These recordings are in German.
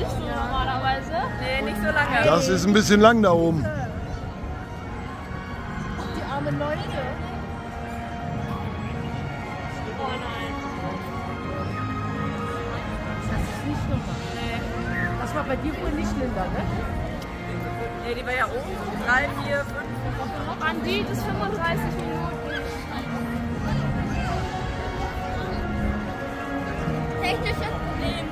nicht so normalerweise. Nee, nicht so lange. Das ist ein bisschen lang da oben. Die arme Leute. Oh nein. Das ist nicht normal. Nee. Das war bei dir wohl nicht Linda, ne? Nee, die war ja oben. 3, 4, 5. Andi, das 35 Minuten. Technisches Problem.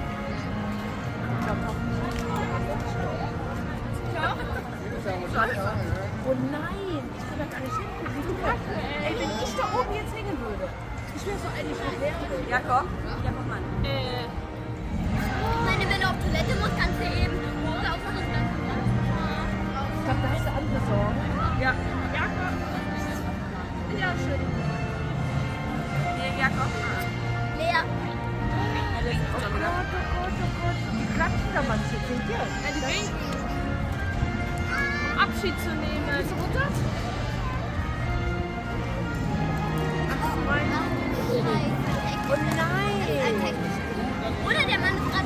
Oh nein, ich kann da gar nicht hingucken. Ey, wenn ich da oben jetzt hängen würde, ich wäre so eigentlich verwehrt. Jakob? Jakob, Mann. Ich meine, wenn du auf Toilette musst, kannst du eben hochlaufen und dann. Ich glaube, da hast du andere Sorgen. Ja. Jakob. Ja, schön. Nee, Jakob. Lea. Alles ist schon wieder. Die klatschen da manche, seht ihr? Ja, die winken. Abschied zu nehmen. Willst du runter? Oh nein! Oder der Mann ist gerade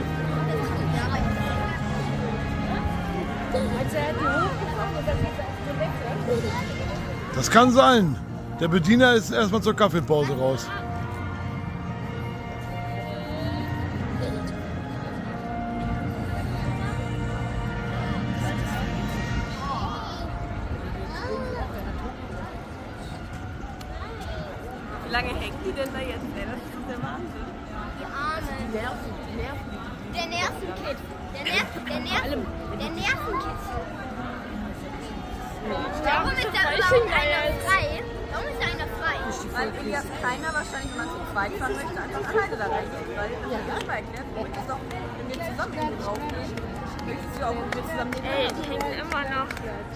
Meinst du, er hat die hochgefahren und dann geht er auf Toilette? Das kann sein. Der Bediener ist erstmal zur Kaffeepause raus. Wie lange hängen die denn da jetzt? Ey, das ist der Wahnsinn. Die Arme. Der Nervenkit. Der Nervenkit. Warum ist da überhaupt einer frei? Warum ist da einer frei? Weil Elias keiner wahrscheinlich, wenn man zu zweit fahren möchte, einfach alleine da reingeht. Weil das habe ich auch mal erklärt. Du möchtest doch, wenn wir zusammen irgendwo drauf gehen, möchtest du auch mit mir zusammen den Ey, die hängen immer noch.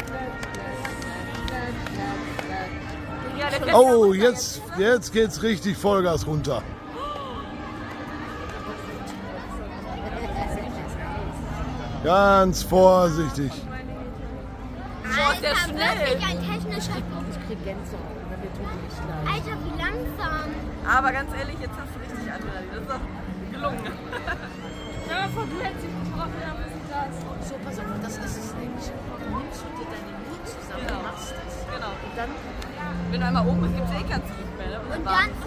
Ja, der fährt Oh, jetzt geht's richtig Vollgas runter. Ganz vorsichtig. Boah, der Alter, schnell. wirklich ein technischer. Ich krieg Gänsehaut, aber mir tut nicht leid. Alter, wie langsam. Aber ganz ehrlich, jetzt hast du richtig Adrenalin. Das ist doch gelungen. Ja, von plötzlich braucht er ein bisschen Gas. So, pass auf, das ist es nämlich. Du nimmst dir deine Mut zusammen, Genau. machst das. Genau. Und dann Wenn du einmal oben bist, gibt es eh kein Zurück mehr. Ne? Und dann